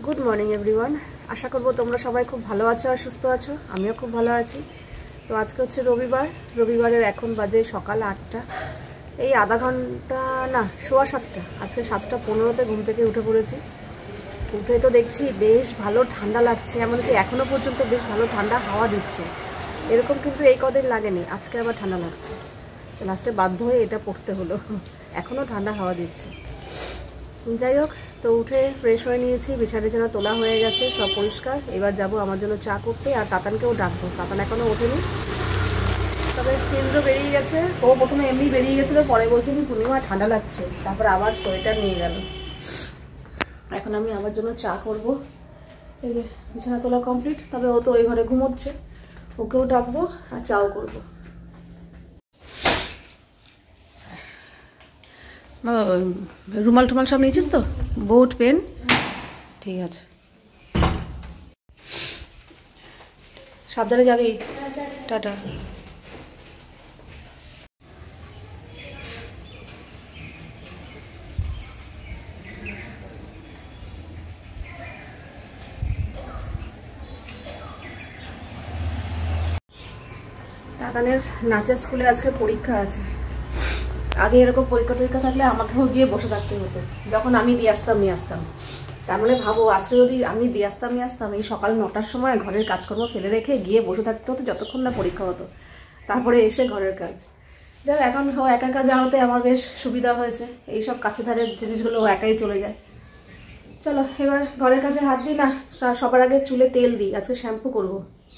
Good morning everyone. আশা করব তোমরা সবাই খুব ভালো আছো আর সুস্থ আছো। আমিও খুব ভালো আছি। তো আজকে হচ্ছে রবিবারের এখন বাজে সকাল 8টা। এই আধা ঘন্টা না, সোয়া 7টা, আজকে 7:15-তে ঘুম থেকে উঠে পড়েছি। উঠে তো দেখছি বেশ ভালো ঠান্ডা লাগছে, এমনকি এখনও পর্যন্ত বেশ ভালো ঠান্ডা হাওয়া দিচ্ছে। এরকম কিন্তু এই কদিন লাগেনি, আজকে আবার ঠান্ডা লাগছে। তো লাস্টে বাধ্য হয়ে এটা পড়তে হলো। এখনও ঠান্ডা হাওয়া দিচ্ছে। যাই হোক, তো উঠে ফ্রেশ হয়ে নিয়েছি, বিছানা তোলা হয়ে গেছে, সব পরিষ্কার। এবার যাব আমার জন্য চা করতে, আর তাতানকেও ডাকবো। তাতান এখনও ওঠেনি, তবে কেন্দ্র বেরিয়ে গেছে। ও প্রথমে এমনি বেরিয়ে গেছিলো, পরে বলছে কি পূর্ণিমা ঠান্ডা লাগছে, তারপর আবার সোয়েটার নিয়ে গেল। এখন আমি আমার জন্য চা করব। এই যে বিছানা তোলা কমপ্লিট, তবে ও তো ওই ঘরে ঘুমোচ্ছে, ওকেও ডাকবো আর চাও করবো। রুমাল টুমাল সব নিয়েছিস তো? Boat, pen? ঠিক আছে, সাবধানে যাবি। টাটা। দাদানের নাচের স্কুলে আজকে পরীক্ষা আছে। আগে এরকম পরীক্ষা থাকলে আমাকেও গিয়ে বসে থাকতে হতো, যখন আমি নিয়ে আসতাম। তার মানে ভাবো, আজকে যদি আমি নিয়ে আসতাম এই সকাল 9টার সময় ঘরের কাজকর্ম ফেলে রেখে গিয়ে বসে থাকতে হতো যতক্ষণ না পরীক্ষা হতো, তারপরে এসে ঘরের কাজ। যাই, এখন একা একা যাওয়াতে আমার বেশ সুবিধা হয়েছে। এইসব কাছে ধারের জিনিসগুলো একাই চলে যায়। চলো এবার ঘরের কাছে হাত দিই না, সবার আগে চুলে তেল দিই, আজকে শ্যাম্পু করবো।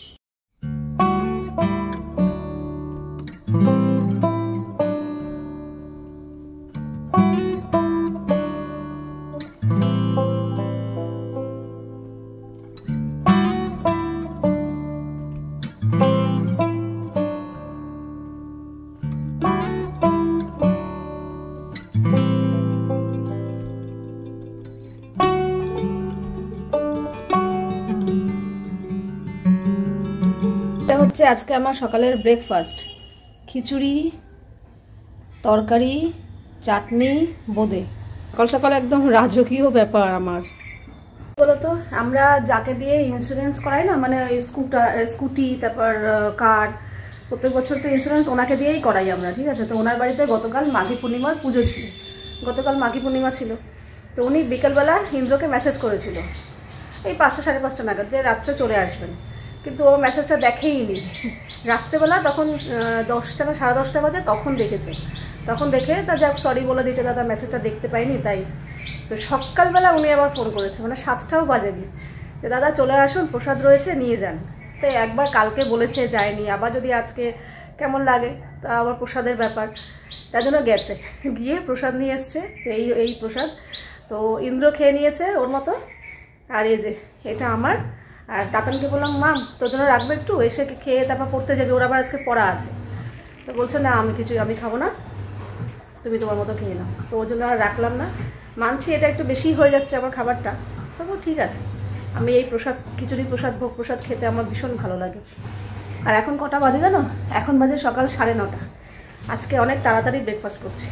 এটা হচ্ছে আজকে আমার সকালের ব্রেকফাস্ট: খিচুড়ি, তরকারি, চাটনি, বোঁদে। সকাল সকাল একদম রাজকীয় ব্যাপার আমার। বলতো, আমরা যাকে দিয়ে ইন্স্যুরেন্স করাই না, মানে স্কুটি, তারপর কার, প্রত্যেক বছর তো ইন্স্যুরেন্স ওনাকে দিয়েই করাই আমরা, ঠিক আছে? তো ওনার বাড়িতে গতকাল মাঘী পূর্ণিমার পুজো ছিল। গতকাল মাঘী পূর্ণিমা ছিল, তো উনি বিকেলবেলা ইন্দ্রকে মেসেজ করেছিল এই 5টা সাড়ে 5টা নাগাদ যে রাত্রে চলে আসবেন, কিন্তু ও মেসেজটা দেখেই নি। রাত্রেবেলা তখন 10টা না 10:30 বাজে, তখন দেখেছে। তখন দেখে তা যাক সরি বলে দিয়েছে, দাদা মেসেজটা দেখতে পাইনি তাই। তো সকালবেলা উনি আবার ফোন করেছে, মানে 7টাও বাজেনি, যে দাদা চলে আসুন, প্রসাদ রয়েছে নিয়ে যান। তাই একবার কালকে বলেছে, যায়নি। আবার যদি আজকে কেমন লাগে, তা আবার প্রসাদের ব্যাপার, তার জন্য গেছে, গিয়ে প্রসাদ নিয়ে এসছে। এই প্রসাদ তো ইন্দ্র খেয়ে নিয়েছে ওর মতো। আর এই যে এটা আমার। আর তাতানকে বললাম, মাম তোর জন্য রাখবে একটু, এসে খেয়ে তারপর পড়তে যাবে, ওর আবার আজকে পড়া আছে। তো বলছে না, আমি খাবো না, তুমি তোমার মতো খেয়ে নাও। তো ওর জন্য আর রাখলাম না। মানছি এটা একটু বেশি হয়ে যাচ্ছে আমার খাবারটা, তবু ঠিক আছে। আমি এই প্রসাদ, খিচুড়ি প্রসাদ, ভোগ প্রসাদ খেতে আমার ভীষণ ভালো লাগে। আর এখন কটা বাজে জানো? এখন বাজে সকাল 9:30। আজকে অনেক তাড়াতাড়ি ব্রেকফাস্ট করছি।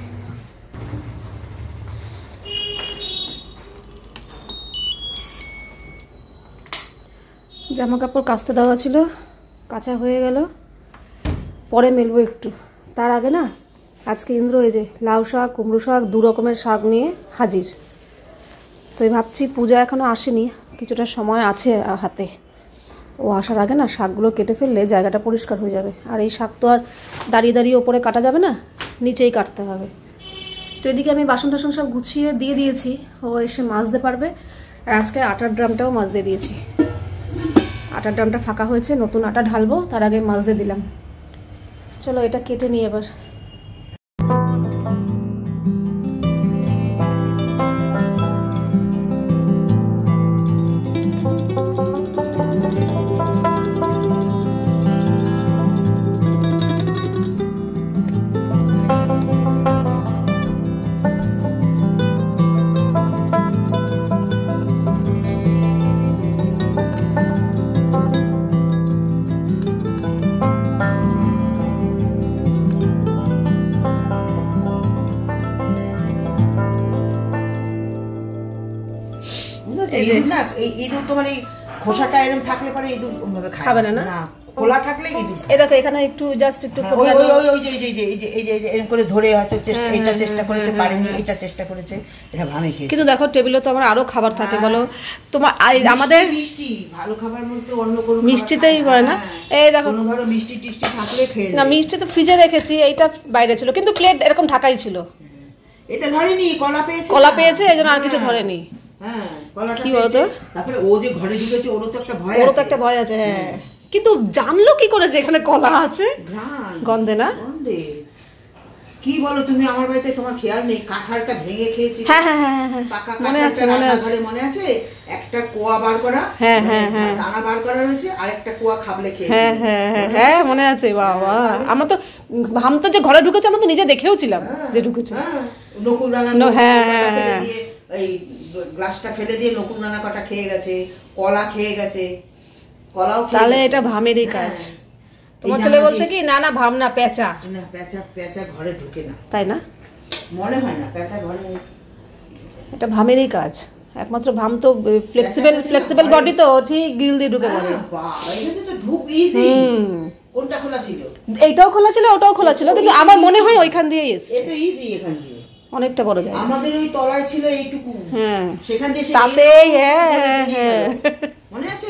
জামা কাপড় কাচতে দেওয়া ছিল, কাচা হয়ে গেল, পরে মেলবো একটু। তার আগে না, আজকে ইন্দ্র এই যে লাউ শাক, কুমড়ো শাক, 2 রকমের শাক নিয়ে হাজির। তো ভাবছি পূজা এখনও আসেনি, কিছুটা সময় আছে হাতে। ও আসার আগে না শাকগুলো কেটে ফেললে জায়গাটা পরিষ্কার হয়ে যাবে। আর এই শাক তো আর দাঁড়িয়ে ওপরে কাটা যাবে না, নিচেই কাটতে হবে। তো এদিকে আমি বাসন টাসন সব গুছিয়ে দিয়ে দিয়েছি, ও এসে মাজতে পারবে। আর আজকে আটার ড্রামটাও মাজতে দিয়েছি। আটার ড্রামটা ফাঁকা হয়েছে, নতুন আটা ঢালবো, তার আগে মাজতে দিলাম। চলো এটা কেটে নিই এবার। না এই ইঁদুর তোমার এই খোসাটা এরকম থাকলে পরে ইঁদুর ওইভাবে খাবে না। না খোলা থাকলে ইঁদুর। এই দেখো এখানে একটু জাস্ট একটু ওই এরকম করে ধরে হয়তো এটা চেষ্টা করেছে, পারেনি, এটা চেষ্টা করেছে, এটা ভাবে খেয়েছে। কিন্তু দেখো টেবিলে তো আমার আরো খাবার থাকে বলো তোমার, আমাদের মিষ্টি ভালো খাবার বলতে অন্য কোনো মিষ্টিতেই পড়ে না। এই দেখো কোনো ধরো মিষ্টি টিষ্টি থাকলে খেয়ে না, মিষ্টি তো ফ্রিজে রেখেছি, এইটা বাইরে ছিল, কিন্তু প্লেট এরকম ঢাকাই ছিল। এটা ধরেনি, কলা পেয়েছে এই জন্য আর কিছু ধরেনি। হ্যাঁ কলাটা কি বলতো, তারপরে ও যে ঘরে ঢুকেছে ওরও তো একটা ভয় আছে। হ্যাঁ কিন্তু জানলো কি করে যে এখানে কলা আছে? গন্ধে না গন্ধে। কি বলো তুমি, আমার বাড়িতে তোমার খেয়াল নেই কাঁঠালটা ভেঙে খেয়েছি। হ্যাঁ হ্যাঁ হ্যাঁ হ্যাঁ মনে আছে মনে আছে, একটা কোয়া বার করা, দানা বার করা রয়েছে, আর একটা কোয়া খাবলে খেয়েছি। হ্যাঁ হ্যাঁ হ্যাঁ মনে আছে। বাবা আমার তো ভাম তো যে ঘরে ঢুকেছে আমরা তো নিজে দেখেও ছিলাম যে ঢুকেছে। নকুল দানা, হ্যাঁ এই গ্লাসটা ফেলে দিয়ে নকুল দানা কটা খেয়ে গেছে, কলা খেয়ে গেছে, কলাও। তাহলে এটা ভামেরই কাজ। তোমার ছেলে বলছে কি না না ভাম না, পেঁচা। না পেঁচা ঘরে ঢুকে না, তাই না? মনে হয় না পেঁচা ঘরে। এটা ভামেরই কাজ। একমাত্র ভাম তো ফ্লেক্সিবল বডি, তো ঠিক গ্রিল দিয়ে ঢুকে পড়ে। এখানে তো ঢুক ইজি। কোনটা খোলা ছিল? এইটাও খোলা ছিল, ওটাও খোলা ছিল, কিন্তু আমার মনে হয় ওইখান দিয়ে এসেছে। এটা ইজি, এখান দিয়ে অনেকটা বড় জায়গা। আমাদের ওই তলায় ছিল এইটুকু, হ্যাঁ সেখান দিয়ে তাতে হ্যাঁ মনে আছে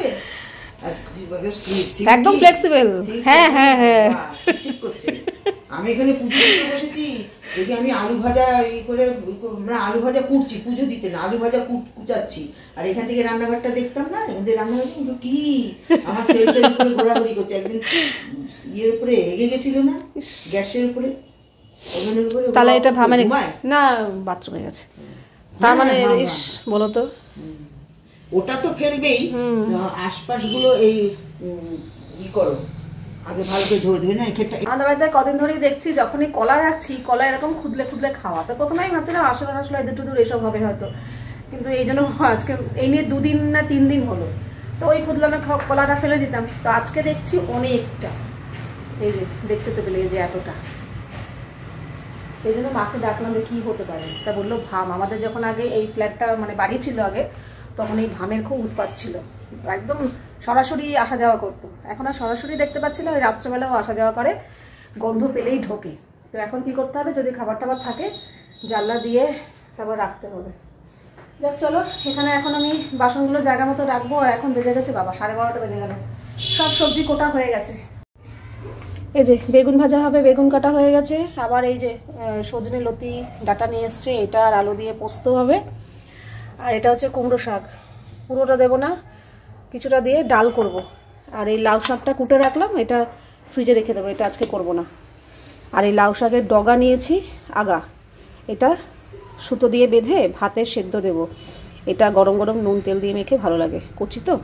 একদম ফ্লেক্সিবল। হ্যাঁ হ্যাঁ হ্যাঁ ঠিক করছে। আমি এখানে পুজো দিতে বসেছি, দেখি আমি আলু ভাজা করে আলু ভাজা কুটছি, পুজো দিতে না আলু ভাজা কুচাচ্ছি, আর এখান থেকে রান্নাঘরটা দেখতাম না, এখান থেকে রান্নাঘর কি আমার সেলফের উপরে ঘোরাঘুরি করছে। একদিন ইয়ের উপরে এগে গেছিল না, গ্যাসের উপরে, ওভেনের উপরে। তাহলে এটা ভাবে না, বাথরুমে গেছে, তার মানে ইস বলো তো। ওটা তো ফেলবেই, আশপাশ গুলো এই ই করো আগে ভালো করে ধুয়ে না। আমাদের বাড়িতে কদিন ধরেই দেখছি যখনই কলা রাখছি, কলা এরকম খুদলে খাওয়া। তো প্রথমে আমি ভাবছিলাম আসলে এদের টুদুর এইসব হবে হয়তো, কিন্তু এই জন্য আজকে এই নিয়ে 2 দিন না 3 দিন হলো, তো ওই খুদলানো কলাটা ফেলে দিতাম। তো আজকে দেখছি অনেকটা, এই যে দেখতে তো পেলে যে এতটা। এই জন্য মাকে ডাকলাম যে কি হতে পারে, তা বললো ভাম। আমাদের যখন আগে এই ফ্ল্যাটটা মানে বাড়ি ছিল আগে, তখন এই ভামের খুব উৎপাত ছিল, একদম সরাসরি আসা যাওয়া করতো। এখন আর সরাসরি দেখতে পাচ্ছি না, ওই রাত্রেবেলাও আসা যাওয়া করে, গন্ধ পেলেই ঢোকে। তো এখন কি করতে হবে, যদি খাবার টাবার থাকে জানলা দিয়ে তারপর রাখতে হবে। যাক চলো, এখানে এখন আমি বাসনগুলো জায়গা মতো রাখবো। আর এখন বেজে গেছে বাবা 12:30 বেজে গেল, সব সবজি কোটা হয়ে গেছে। এই যে বেগুন ভাজা হবে, বেগুন কাটা হয়ে গেছে। আবার এই যে সজনে লতি ডাটা নিয়ে এসছে, এটা আর আলু দিয়ে পোস্ত হবে। আর এটা হচ্ছে কুমড়ো শাক, পুরোটা দেবো না, কিছুটা দিয়ে ডাল করব। আর এই লাউ শাকটা কুটে রাখলাম, এটা ফ্রিজে রেখে দেবো, এটা আজকে করব না। আর এই লাউ শাকের ডগা নিয়েছি আগা, এটা সুতো দিয়ে বেঁধে ভাতে সেদ্ধ দেব। এটা গরম গরম নুন তেল দিয়ে মেখে ভালো লাগে, করছি তো।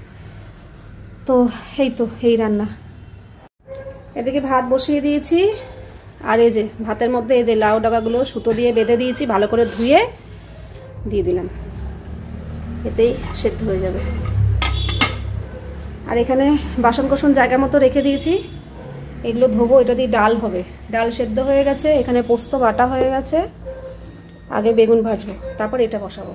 এই রান্না। এদিকে ভাত বসিয়ে দিয়েছি, আর এই যে ভাতের মধ্যে এই যে লাউ ডগাগুলো সুতো দিয়ে বেঁধে দিয়েছি, ভালো করে ধুয়ে দিয়ে দিলাম, এতেই সেদ্ধ হয়ে যাবে। আর এখানে বাসন কোসন জায়গা মতো রেখে দিয়েছি, এগুলো ধোবো, এটা দিয়ে ডাল হবে। ডাল সেদ্ধ হয়ে গেছে, এখানে পোস্ত বাটা হয়ে গেছে। আগে বেগুন ভাজবো, তারপর এটা বসাবো।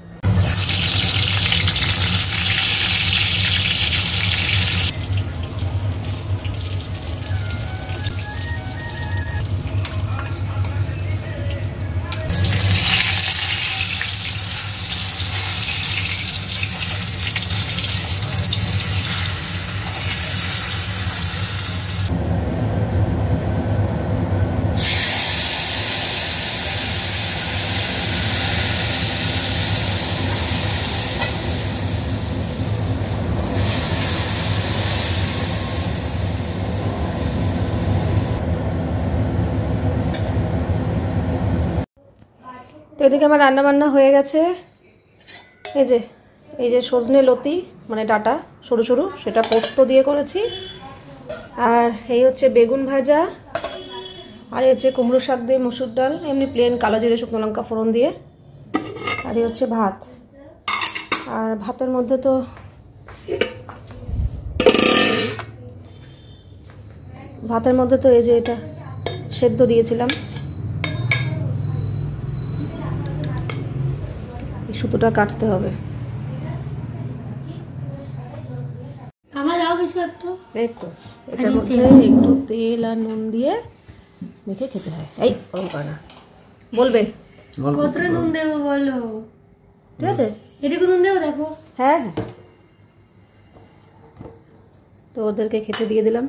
তো এদিকে আমার রান্না বান্না হয়ে গেছে। এই যে সজনে লতি মানে ডাটা সরু সরু, সেটা পোস্ত দিয়ে করেছি। আর এই হচ্ছে বেগুন ভাজা, আর এই হচ্ছে কুমড়ো শাক দিয়ে মসুর ডাল, এমনি প্লেন কালো জিরে শুকনো লঙ্কা ফোড়ন দিয়ে। আর এই হচ্ছে ভাত। আর ভাতের মধ্যে তো এই যে এটা সেদ্ধ দিয়েছিলাম, সুতোটা কাটতে হবে। কিছু একটা এই তো এটার মধ্যে একটু তেল আর নুন দিয়ে মেখে খেতে হয়। এই ওরকম করে না, বলবে কতটা নুন দেবো বলো? ঠিক আছে, এটুকু নুন দেবো দেখো। হ্যাঁ হ্যাঁ। তো ওদেরকে খেতে দিয়ে দিলাম।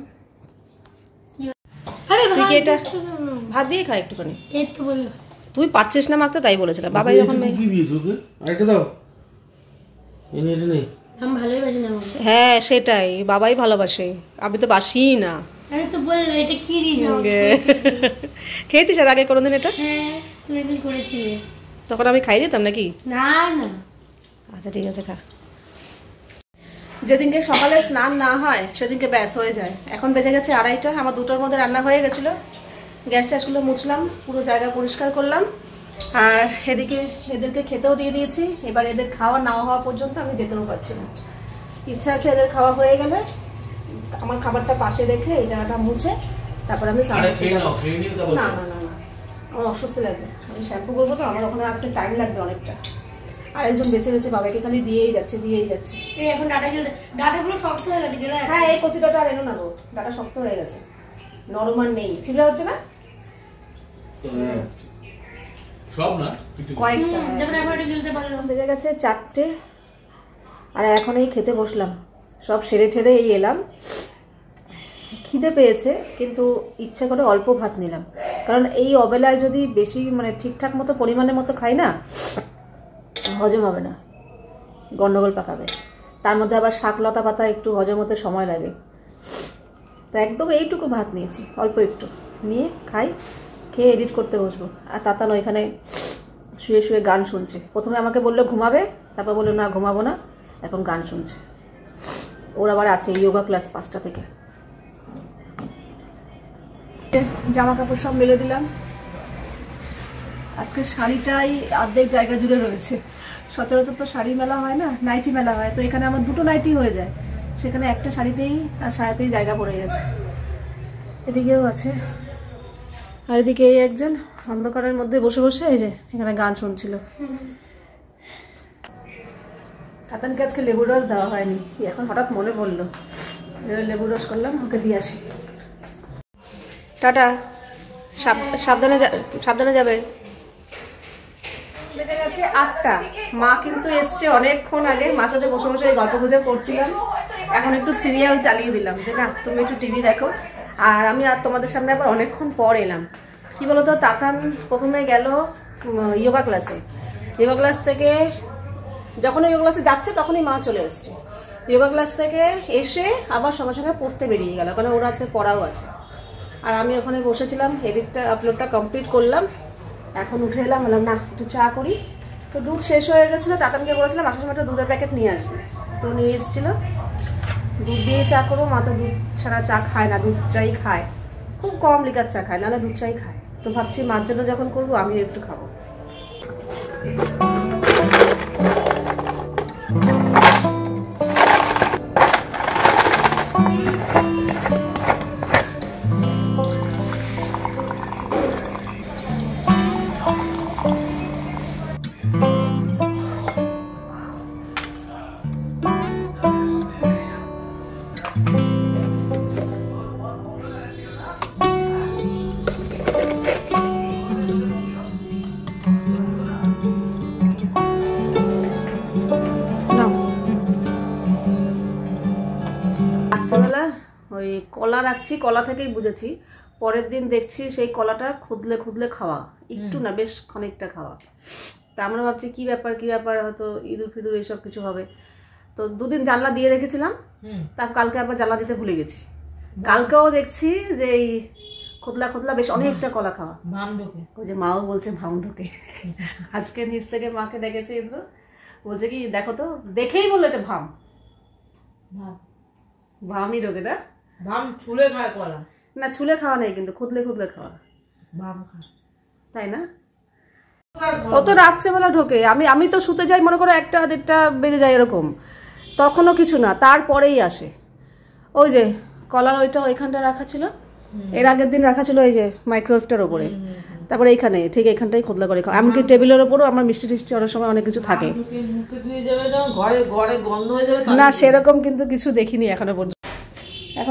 আরে তুই কি এটা ভাত দিয়ে খা একটুখানি? এই তো বললো তুই পারছিস না মাখতে, তাই বলেছিলাম। বাবাই যখন কি দিয়েছো ওকে? আরেকটা দাও। এনে এটা নেই। আমি ভালোই বাসি না আমাকে। হ্যাঁ সেটাই, বাবাই ভালোবাসে, আমি তো বাসি না। আরে তো বললো এটা কি দিয়েছো? খেয়েছিস আর আগে কোনোদিন এটা? হ্যাঁ তুমি একদিন করেছিলে। তখন আমি খাই দিতাম নাকি? না না আচ্ছা ঠিক আছে, খা। যেদিনকে সকালে স্নান না হয় সেদিনকে ব্যাস হয়ে যায়। এখন বেজে গেছে 2:30, আমার 2টোর মধ্যে রান্না হয়ে গেছিলো। গ্যাস ট্যাসগুলো মুছলাম, পুরো জায়গা পরিষ্কার করলাম, আর এদিকে এদেরকে খেতেও দিয়ে দিয়েছি। এবার এদের খাওয়া না হওয়া পর্যন্ত আমি যেতেও পারছি না। ইচ্ছা আছে এদের খাওয়া হয়ে গেলে আমার খাবারটা পাশে রেখে এই জায়গাটা মুছে তারপর আমি স্নান করতে যাবো। না না না না, আমার অস্বস্তি লাগছে। আমি শ্যাম্পু করবো তো, আমার ওখানে আজকে টাইম লাগবে অনেকটা। আর একজন বেছে বেছে বাবাকে খালি দিয়েই যাচ্ছে দিয়েই যাচ্ছে। এই এখন ডাটাগুলো শক্ত হয়ে গেছে গেলে। হ্যাঁ এই কচি ডাটা আর এনো না গো, ডাটা শক্ত হয়ে গেছে, নরম আর নেই। ছিবড়া হচ্ছে না সব না কিছু কয়েকটা। যেমন এখন এটা গিলতে পারলাম। বেজে গেছে 4টে, আর এখন এই খেতে বসলাম। সব সেরে ঠেরে এই এলাম। খিদে পেয়েছে কিন্তু ইচ্ছা করে অল্প ভাত নিলাম, কারণ এই অবেলায় যদি বেশি মানে ঠিকঠাক মতো পরিমাণের মতো খাই না, হজম হবে না, গন্ডগোল পাকাবে। তার মধ্যে আবার শাক লতা পাতা একটু হজম হতে সময় লাগে। তো একদম এইটুকু ভাত নিয়েছি, অল্প একটু নিয়ে খাই, খেয়ে এডিট করতে বসবো। আর তাতান ওইখানে শুয়ে শুয়ে গান শুনছে। প্রথমে আমাকে বললো ঘুমাবে, তারপর বললো না ঘুমাবো না, এখন গান শুনছে। ওর আবার আছে যোগা ক্লাস 5টা থেকে। জামা কাপড় সব মেলে দিলাম। আজকে শাড়িটাই অর্ধেক জায়গা জুড়ে রয়েছে। সচরাচর তো শাড়ি মেলা হয় না, নাইটি মেলা হয়। তো এখানে আমার 2টো নাইটি হয়ে যায়, সেখানে একটা শাড়িতেই আর সায়াতেই জায়গা পড়ে গেছে। এদিকেও আছে, আর এদিকে এই একজন অন্ধকারের মধ্যে বসে বসে এই যে এখানে গান শুনছিল। কাতানকে আজকে লেবুর রস দেওয়া হয়নি, এখন হঠাৎ মনে পড়লো, লেবুর রস করলাম, ওকে দিয়ে আসি। টাটা, সাবধানে যাবে। বেজে গেছে 8টা। মা কিন্তু এসছে অনেকক্ষণ আগে, মার সাথে বসে বসে গল্প গুজব করছিলাম। এখন একটু সিরিয়াল চালিয়ে দিলাম যে না তুমি একটু টিভি দেখো, আর আমি আর তোমাদের সামনে আবার অনেকক্ষণ পর এলাম। কি বলতো, তাতান প্রথমে গেল যোগা ক্লাসে। যোগা ক্লাস থেকে যখন যোগা ক্লাসে যাচ্ছে তখনই মা চলে এসছে। যোগা ক্লাস থেকে এসে আবার সঙ্গে সঙ্গে পড়তে বেরিয়ে গেল, কারণ ওরা আজকে পড়াও আছে। আর আমি ওখানে বসেছিলাম, এডিটটা আপলোডটা কমপ্লিট করলাম। এখন উঠে এলাম, বললাম না একটু চা করি। তো দুধ শেষ হয়ে গেছিলো, তাতানকে বলেছিলাম আসার সময় একটা দুধের প্যাকেট নিয়ে আসবে, তো নিয়ে এসেছিলো। দুধ দিয়ে চা করবো, মা তো দুধ ছাড়া চা খায় না, দুধ চাই খায়, খুব কম লিকার চা খায়, নাহলে দুধ চাই খায়। তো ভাবছি মার জন্য যখন করবো আমি একটু খাবো। ওই কলা রাখছি, কলা থেকেই বুঝেছি। পরের দিন দেখছি সেই কলাটা খুদলে খুদলে খাওয়া, একটু না বেশ খানিকটা খাওয়া। তা আমরা ভাবছি কি ব্যাপার, হয়তো ইঁদুর ফিদুর এইসব কিছু হবে। তো 2 দিন জানলা দিয়ে রেখেছিলাম, তারপর কালকে আবার জানলা দিতে ভুলে গেছি। কালকেও দেখছি যে এই খুদলা খুদলা বেশ অনেকটা কলা খাওয়া, ওই যে মাও বলছে ভাম ঢোকে। আজকে নিচ থেকে মাকে ডেকেছে ইঁদুর, বলছে কি দেখো তো, দেখেই বললো এটা ভাম, ভামই ঢোকে না। ভাম ছুলে খায় কলা না, ছুলে খাওয়া নেই কিন্তু খুদলে খুদলে খাওয়া, ভাম খায়, তাই না? ও তো রাত্রেবেলা ঢোকে, আমি তো শুতে যাই মনে করো 1টা 1:30 বেজে যায় এরকম, তখনও কিছু না, তারপরেই আসে। ওই যে কলার ওইটা ওইখানটা রাখা ছিল, এর আগের দিন রাখা ছিল এই যে মাইক্রোওয়েভটার ওপরে, তারপরে এইখানে ঠিক এইখানটাই খোদলা করে খাও। এমনকি টেবিলের ওপরও আমার মিষ্টি টিষ্টি অনেক সময় অনেক কিছু থাকে ঘরে গন্ধ হয়ে যাবে না, সেরকম কিন্তু কিছু দেখিনি এখনো পর্যন্ত।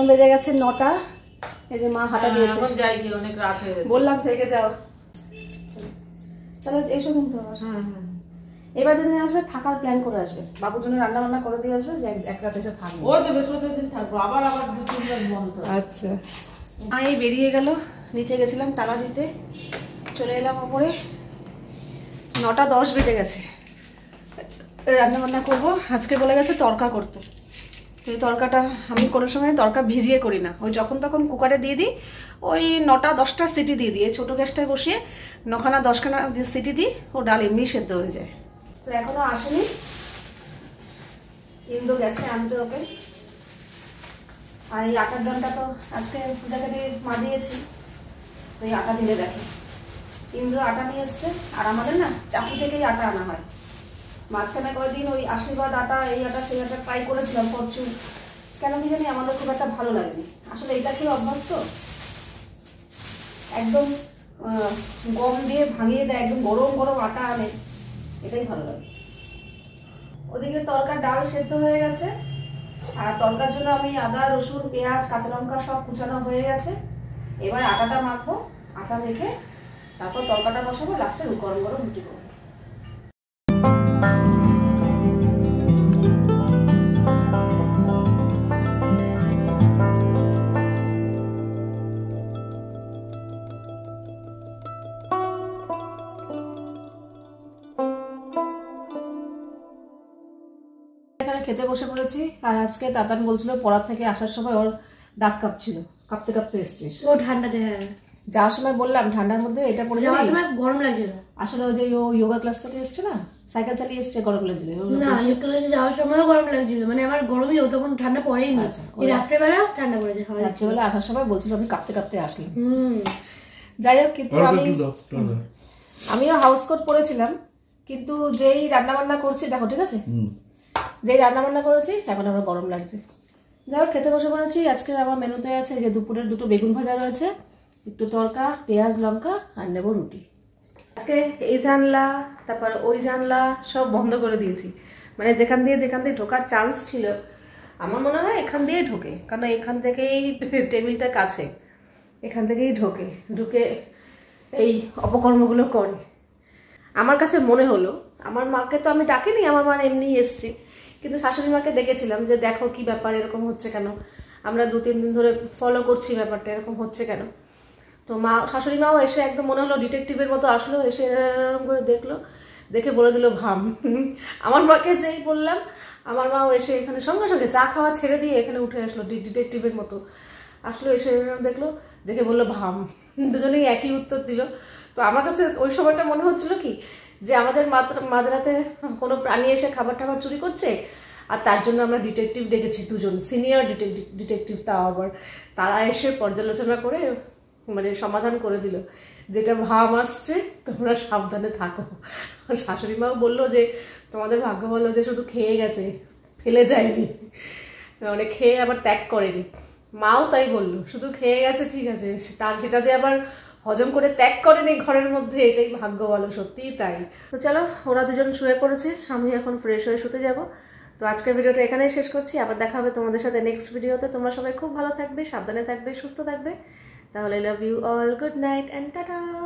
এখন বেজে গেছে 9টা। এই যে মা হাঁটা দিয়েছে, এখন যাই কি অনেক রাত হয়ে গেছে। বললাম থেকে যাও। তাহলে এসো কিন্তু আবার। হ্যাঁ। এবার যেদিন আসবে থাকার প্ল্যান করে আসবে, বাবুর জন্য রান্না বান্না করে দিয়ে আসবে, যে এক রাত এসে থাকবে। ওই তো বৃহস্পতিবার দিন থাকবো, আবার 2-3 রাত বন্ধ। আচ্ছা, এই বেরিয়ে গেল, নিচে গেছিলাম তালা দিতে, চলে এলাম ওপরে। 9টা 10 বেজে গেছে। রান্না বান্না করবো, আজকে বলে গেছে তড়কা করতে। তো এই তড়কাটা আমি কোনো সময় তড়কা ভিজিয়ে করি না, ওই যখন তখন কুকারে দিয়ে দিই, ওই 9টা-10টা সিটি দিয়ে দিয়ে ছোটো গ্যাসটায় বসিয়ে 9খানা-10খানা সিটি দিই, ও ডাল এমনি সেদ্ধ হয়ে যায়। তো এখনো আসেনি, ইন্দু গেছে আনতে ওকে। আর এই আটার ডালটা তো আজকে পূজাকে দিয়ে মাজিয়েছি, তো এই আটা দিলে দেখে ইন্দ্র আটা নিয়ে এসছে। আর আমাদের না চাকরি থেকেই আটা আনা হয়। মাঝখানে কয়েকদিন ওই আশীর্বাদ আটা, এই আটা সেই আটা ট্রাই করেছিলাম ফরচুন, কেন কি জানি আমাদের খুব একটা ভালো লাগেনি। আসলে এটা কি অভ্যাস তো, একদম গম দিয়ে ভাঙিয়ে দেয়, একদম গরম গরম আটা আনে, এটাই ভালো লাগে। ওদিকে তরকার ডাল সেদ্ধ হয়ে গেছে, আর তরকার জন্য আমি আদা, রসুন, পেঁয়াজ, কাঁচা লঙ্কা সব কুচানো হয়ে গেছে। এবার আটাটা মাখবো, আটা মেখে তারপর তরকাটা বসাবো, লাস্টে গরম গরম রুটি করবো। এখানে খেতে বসে পড়েছি। আর আজকে তাতান বলছিল পড়ার থেকে আসার সময় ওর দাঁত কাঁপছিল, কাঁপতে কাঁপতে এসছিস। ও ঠান্ডাতে, হ্যাঁ যাওয়ার সময় বললাম ঠান্ডার মধ্যে এটা পরে যাওয়ার যাবি। সময় গরম লাগছিল। আসলে ওই যে ও যোগা ক্লাস থেকে এসছে না, সাইকেল চালিয়ে এসছে, গরম লাগছিল। না, কলেজে যাওয়ার সময়ও গরম লাগছিল, মানে আমার গরমই হতো, তখন ঠান্ডা পড়েই নি। এই রাত্রেবেলা ঠান্ডা পড়েছে, রাত্রেবেলা আসার সময় বলছিল আমি কাঁপতে কাঁপতে আসলাম। যাই হোক, কিন্তু আমিও হাউস কোট পরেছিলাম, কিন্তু যেই রান্না বান্না করছি দেখো, ঠিক আছে, যেই রান্না বান্না করেছি এখন আমার গরম লাগছে। যাই হোক, খেতে বসে পড়েছি। আজকে আমার মেনুতে আছে যে দুপুরের 2টো বেগুন ভাজা রয়েছে, একটু তড়কা, পেঁয়াজ লঙ্কা, আর নেবো রুটি। আজকে এই জানলা তারপর ওই জানলা সব বন্ধ করে দিয়েছি, মানে যেখান দিয়ে ঢোকার চান্স ছিল আমার মনে হয় এখান দিয়েই ঢোকে, কারণ এখান থেকেই টেবিলটা কাছে, এখান থেকেই ঢুকে এই অপকর্মগুলো করে। আমার কাছে মনে হলো, আমার মাকে তো আমি ডাকিনি, আমার মা এমনি এসছি, কিন্তু শাশুড়ি মাকে ডেকেছিলাম যে দেখো কি ব্যাপার, এরকম হচ্ছে কেন, আমরা 2-3 দিন ধরে ফলো করছি ব্যাপারটা, এরকম হচ্ছে কেন। তো মা, শাশুড়ি মাও এসে একদম মনে হলো ডিটেকটিভের মতো আসলো, এসে এরকম করে দেখলো, দেখে বলে দিল ভাম। আমার মাকে যেই বললাম, আমার মাও এসে এখানে সঙ্গে সঙ্গে চা খাওয়া ছেড়ে দিয়ে এখানে উঠে আসলো, ডিটেকটিভের মতো আসলো, এসে দেখলো, দেখে বললো ভাম। দুজনেই একই উত্তর দিল। তো আমার কাছে ওই সময়টা মনে হচ্ছিল কি, যে আমাদের মাঝরাতে কোনো প্রাণী এসে খাবার টাবার চুরি করছে, আর তার জন্য আমরা ডিটেকটিভ ডেকেছি, 2জন সিনিয়র ডিটেকটিভ, তাও আবার তারা এসে পর্যালোচনা করে মানে সমাধান করে দিল, যেটা ভাব আসছে তোমরা সাবধানে থাকো। শাশুড়ি মাও বললো যে তোমাদের ভাগ্য ভালো যে শুধু খেয়ে গেছে, ফেলে যায়নি, মানে খেয়ে আবার ত্যাগ করেনি। মাও তাই বললো, শুধু খেয়ে গেছে ঠিক আছে, সেটা যে আবার হজম করে ত্যাগ করেনি ঘরের মধ্যে, এটাই ভাগ্য ভালো, সত্যিই তাই। তো চলো, ওরা 2জন শুয়ে পড়েছে, আমি এখন ফ্রেশ হয়ে শুতে যাব। তো আজকের ভিডিওটা এখানেই শেষ করছি, আবার দেখা হবে তোমাদের সাথে নেক্সট ভিডিওতে। তোমরা সবাই খুব ভালো থাকবে, সাবধানে থাকবে, সুস্থ থাকবে। তাহলে love you all, good night and tata.